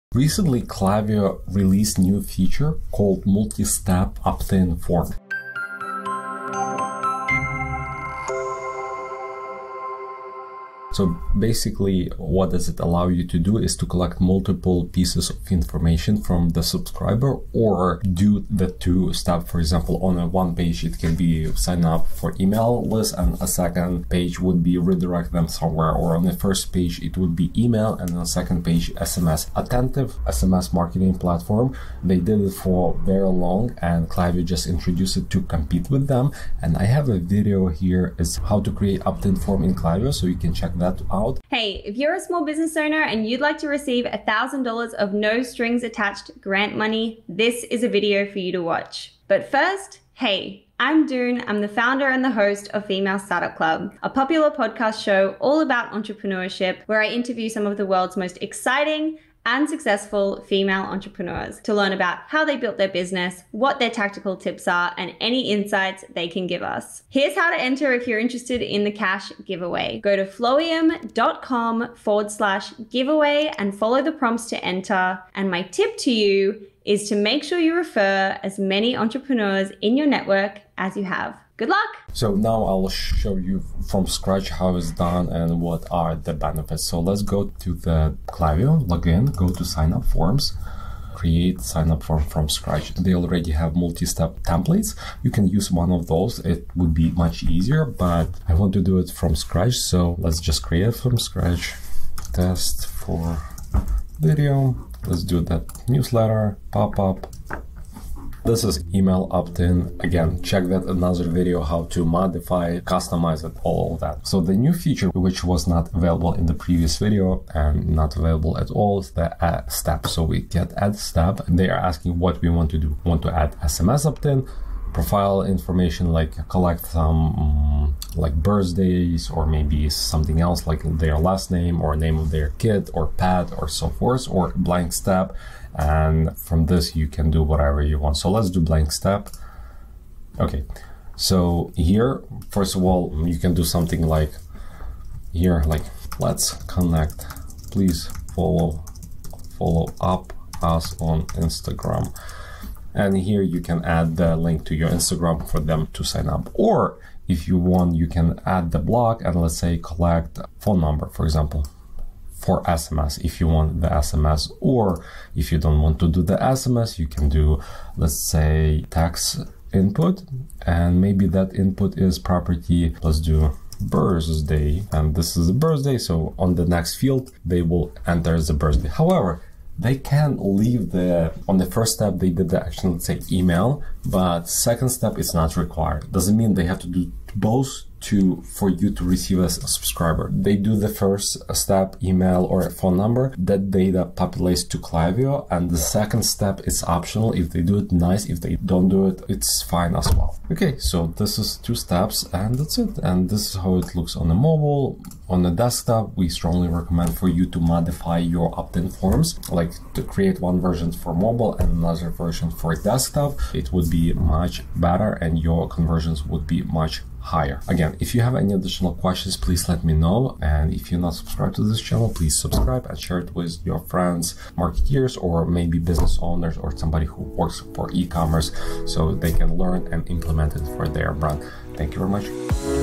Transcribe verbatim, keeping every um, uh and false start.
Recently, Klaviyo released new feature called multi-step opt-in form. So basically, what does it allow you to do is to collect multiple pieces of information from the subscriber, or do the two step. For example, on a one page, it can be sign up for email list, and a second page would be redirect them somewhere. Or on the first page, it would be email, and on the second page, S M S. Attentive S M S marketing platform. They did it for very long, and Klaviyo just introduced it to compete with them. And I have a video here is how to create opt-in form in Klaviyo, so you can check that out. Hey, if you're a small business owner and you'd like to receive one thousand dollars of no strings attached grant money, this is a video for you to watch. But first, hey, I'm Doon. I'm the founder and the host of Female Startup Club, a popular podcast show all about entrepreneurship where I interview some of the world's most exciting and successful female entrepreneurs to learn about how they built their business, what their tactical tips are, and any insights they can give us. Here's how to enter if you're interested in the cash giveaway. Go to flowium.com forward slash giveaway and follow the prompts to enter. And my tip to you is to make sure you refer as many entrepreneurs in your network as you have. Good luck! So now I'll show you from scratch how it's done and what are the benefits. So let's go to the Klaviyo, log in, go to sign up forms, create sign up form from scratch. They already have multi-step templates. You can use one of those. It would be much easier, but I want to do it from scratch. So let's just create it from scratch. Test for video. Let's do that newsletter, pop-up. This is email opt-in. Again, check that another video how to modify, customize it, all of that. So the new feature, which was not available in the previous video and not available at all, is the add step. So we get add step, and they are asking what we want to do. We want to add S M S opt-in, profile information, like collect some um, like birthdays, or maybe something else like their last name or name of their kid or pet or so forth, or blank step. And from this you can do whatever you want. So let's do blank step. Okay, so here, first of all, you can do something like here, like let's connect, please follow follow up us on Instagram. And here you can add the link to your Instagram for them to sign up. Or if you want, you can add the block and let's say collect phone number, for example, for S M S, if you want the S M S. Or if you don't want to do the S M S, you can do, let's say, text input, and maybe that input is property. Let's do birthday, and this is a birthday, so on the next field they will enter the birthday. However, they can leave the, on the first step they did the action, let's say email, but second step is not required. Doesn't mean they have to do both to for you to receive as a subscriber. They do the first step, email or a phone number, that data populates to Klaviyo, and the second step is optional. If they do it, nice. If they don't do it, it's fine as well. Okay, so this is two steps and that's it. And this is how it looks on the mobile. On the desktop, we strongly recommend for you to modify your opt-in forms, like to create one version for mobile and another version for desktop. It would be much better and your conversions would be much higher. Again, if you have any additional questions, please let me know. And if you're not subscribed to this channel, please subscribe and share it with your friends, marketeers, or maybe business owners, or somebody who works for e-commerce, so they can learn and implement it for their brand. Thank you very much.